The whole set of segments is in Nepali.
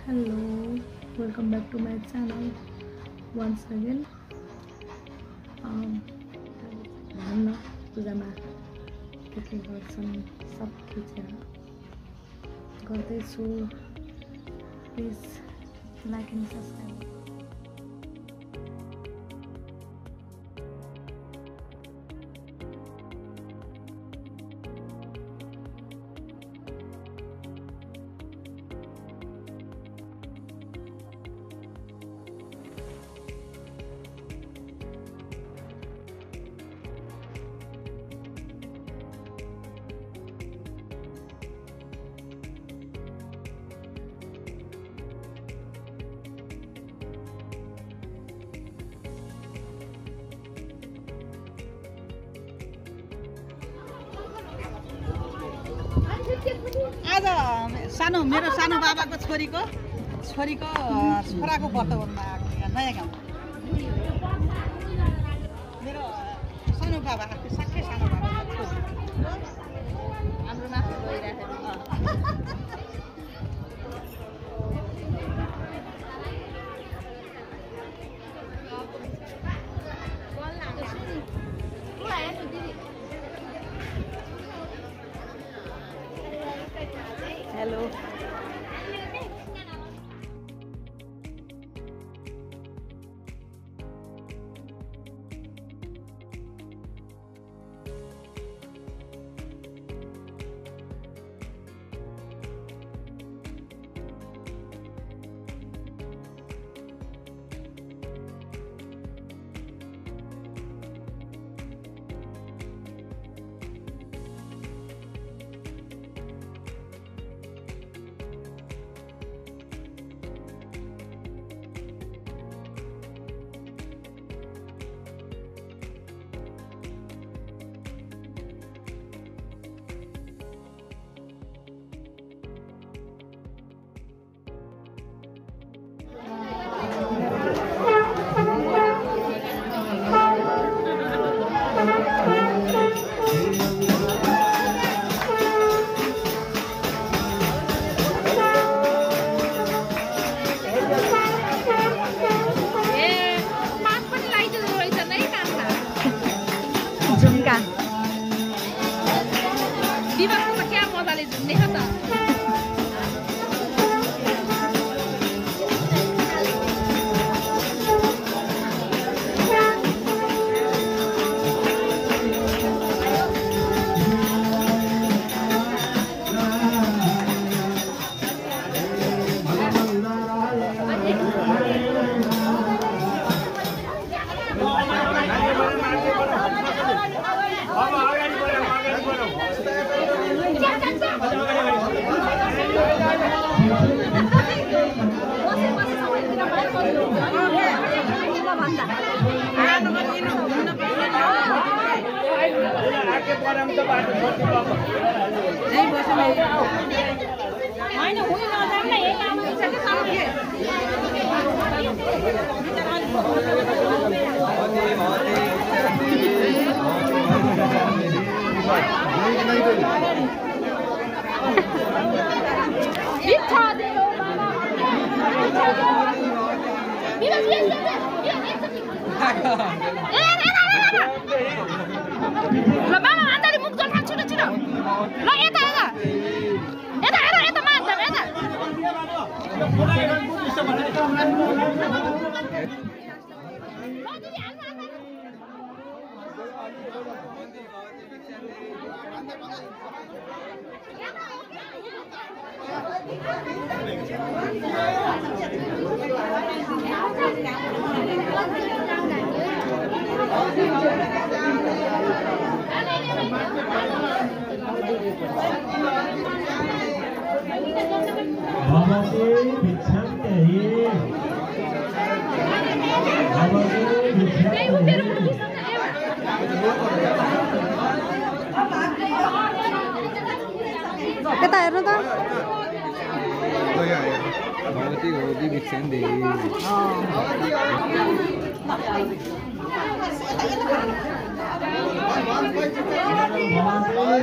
Hello, welcome back to my channel once again. भन्न पूजामा के गर्छन् सब खिचेर गर्दैछु. Please like and subscribe. आज मेरो सानो बाबाको छोरीको छोराको वर्तमानमा आएको नयाँ गाउँ. मेरो सानो बाबा साक्कै सानो बाबाको छोरी हाम्रो माथि गइरहेको. Hello. झुम्का विवाहको त क्या मजाले झुम्ने हो त. ल मामा अन्त मुख जल थाक छिटो छिटो. ल यता यता यता हेर यता मान्छे यता. बाबा के भिक्षम चाहिए. बाबा के भिक्षम चाहिए. यता हेर्नु त. भगवती भगवती भिक्षम दे.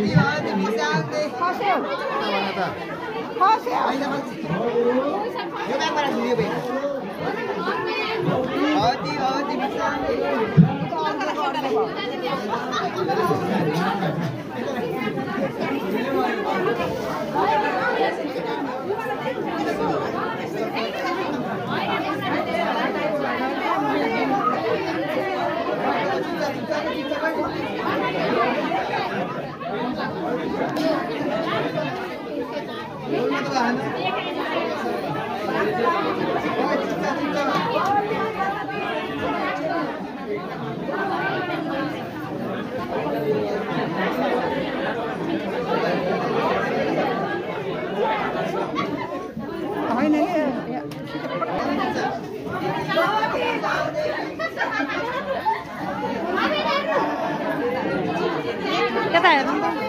खस्यो कता हेर्नु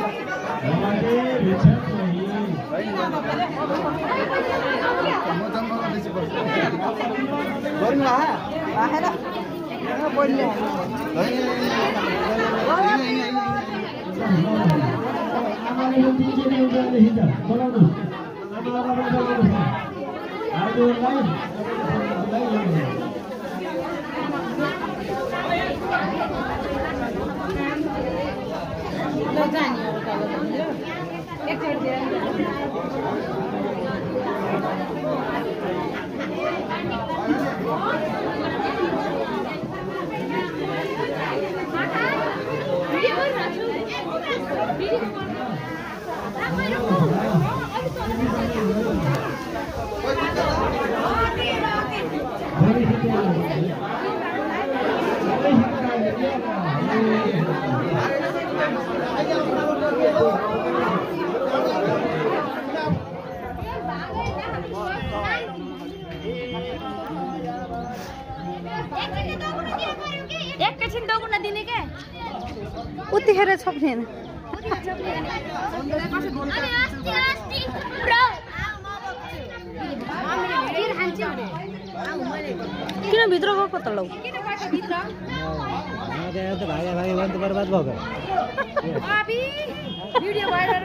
एकैछिन दगुन दिने के उतिखेर छोप्थेन किन भित्र गएको त लौ बर्बाद भएको भिडियो भइरहेर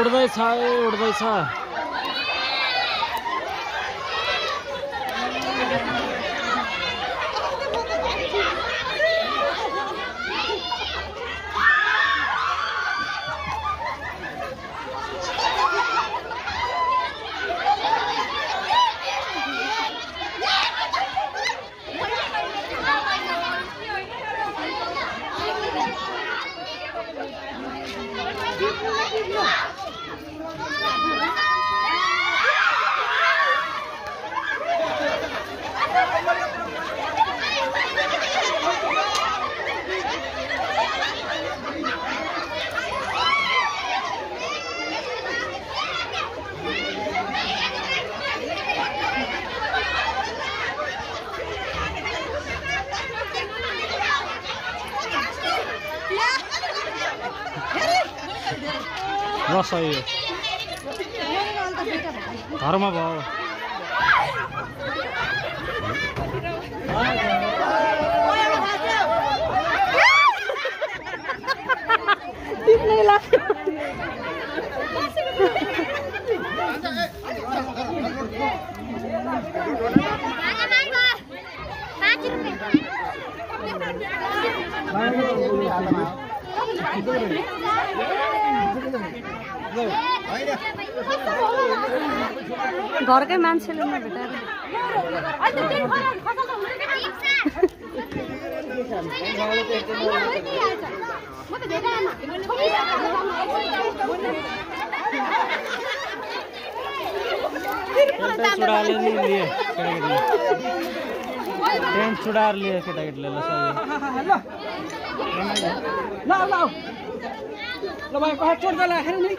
उड्दैछ उड्दैछ सही घरमा भयो घरकै मान्छेले नभेटाएर चुडाले नि लिए टेन्ट चुडार लिए केटाकेटीले ल सही ल ल ल भाइ कहाँ चोट गला हेर नि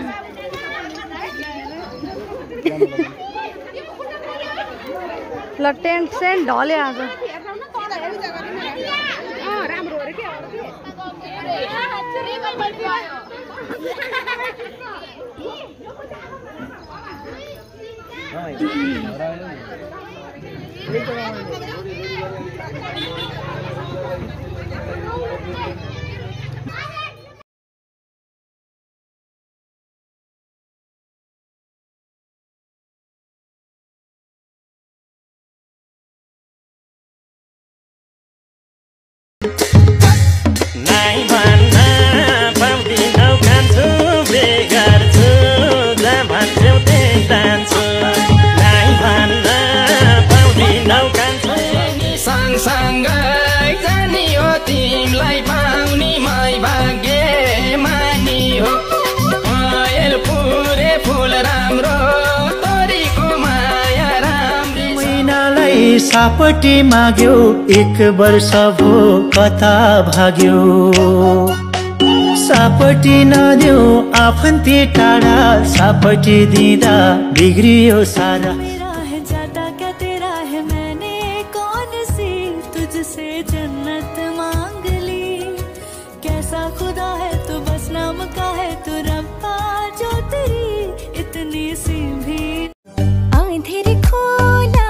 ल टेन्ट सेन्ट ढले आज सापटी माग्यो एक वर्ष भो कता भाग्यो सापटी नदेऊ आफन्ती टाढा सापटी दिँदा बिग्रियो सारा मेरा है जाता क्या तेरा है मैंने कौन सी तुझसे जन्नत मांग ली कैसा खुदा है तू बस नाम का है तू रब्बा जो तेरी इतनी सी भी आंधेरी खोला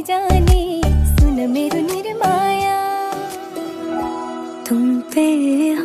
तुम पे